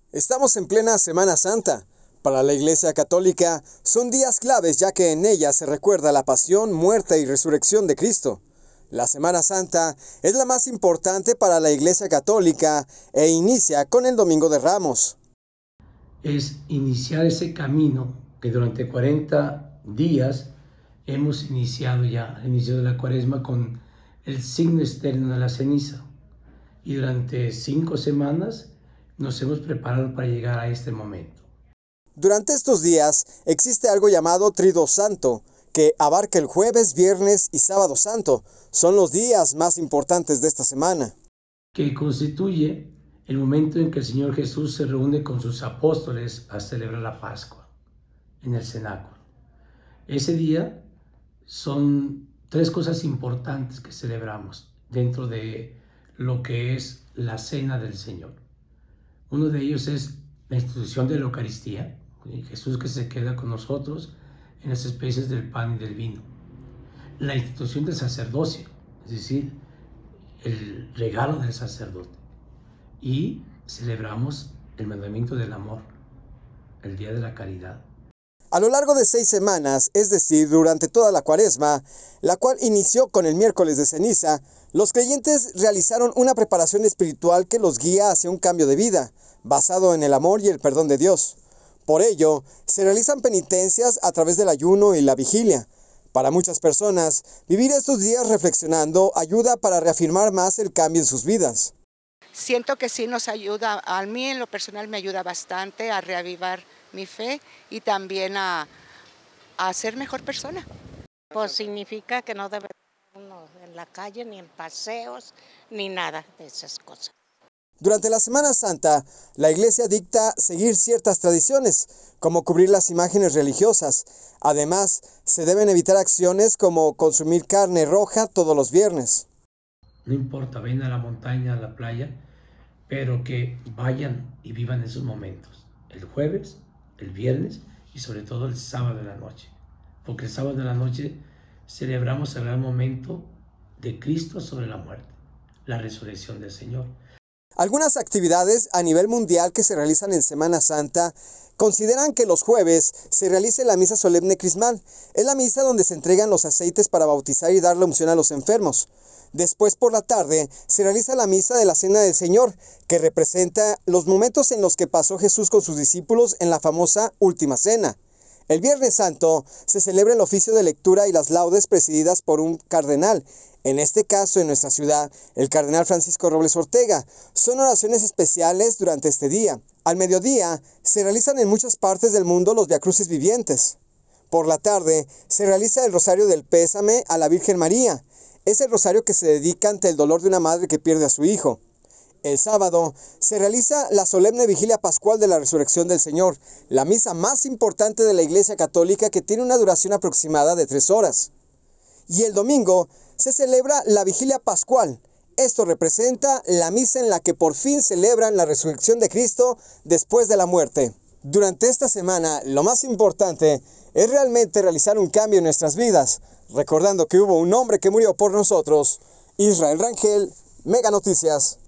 Estamos en plena Semana Santa. Para la Iglesia Católica son días claves ya que en ella se recuerda la pasión, muerte y resurrección de Cristo. La Semana Santa es la más importante para la Iglesia Católica e inicia con el Domingo de Ramos. Es iniciar ese camino que durante 40 días hemos iniciado ya, al inicio de la Cuaresma, con el signo externo de la ceniza. Y durante 5 semanas nos hemos preparado para llegar a este momento. Durante estos días existe algo llamado Triduo Santo, que abarca el jueves, viernes y sábado santo. Son los días más importantes de esta semana. Que constituye el momento en que el Señor Jesús se reúne con sus apóstoles a celebrar la Pascua en el cenáculo. Ese día son 3 cosas importantes que celebramos dentro de lo que es la cena del Señor. Uno de ellos es la institución de la Eucaristía, Jesús que se queda con nosotros en las especies del pan y del vino. La institución del sacerdocio, es decir, el regalo del sacerdote. Y celebramos el mandamiento del amor, el día de la caridad. A lo largo de 6 semanas, es decir, durante toda la Cuaresma, la cual inició con el miércoles de ceniza, los creyentes realizaron una preparación espiritual que los guía hacia un cambio de vida, basado en el amor y el perdón de Dios. Por ello, se realizan penitencias a través del ayuno y la vigilia. Para muchas personas, vivir estos días reflexionando ayuda para reafirmar más el cambio en sus vidas. Siento que sí nos ayuda, a mí en lo personal me ayuda bastante a reavivar mi fe y también a ser mejor persona. Pues significa que no debe estar uno en la calle, ni en paseos, ni nada de esas cosas. Durante la Semana Santa, la Iglesia dicta seguir ciertas tradiciones, como cubrir las imágenes religiosas. Además, se deben evitar acciones como consumir carne roja todos los viernes. No importa, ven a la montaña, a la playa, pero que vayan y vivan esos momentos. El jueves, el viernes y sobre todo el sábado de la noche. Porque el sábado de la noche celebramos el gran momento de Cristo sobre la muerte, la resurrección del Señor. Algunas actividades a nivel mundial que se realizan en Semana Santa consideran que los jueves se realice la misa solemne crismal. Es la misa donde se entregan los aceites para bautizar y dar la unción a los enfermos. Después por la tarde se realiza la misa de la Cena del Señor, que representa los momentos en los que pasó Jesús con sus discípulos en la famosa Última Cena. El Viernes Santo se celebra el oficio de lectura y las laudes presididas por un cardenal. En este caso, en nuestra ciudad, el cardenal Francisco Robles Ortega. Son oraciones especiales durante este día. Al mediodía, se realizan en muchas partes del mundo los viacrucis vivientes. Por la tarde, se realiza el Rosario del Pésame a la Virgen María. Es el rosario que se dedica ante el dolor de una madre que pierde a su hijo. El sábado se realiza la solemne vigilia pascual de la resurrección del Señor, la misa más importante de la Iglesia Católica que tiene una duración aproximada de 3 horas. Y el domingo se celebra la vigilia pascual. Esto representa la misa en la que por fin celebran la resurrección de Cristo después de la muerte. Durante esta semana, lo más importante es realmente realizar un cambio en nuestras vidas, recordando que hubo un hombre que murió por nosotros. Israel Rangel, Mega Noticias.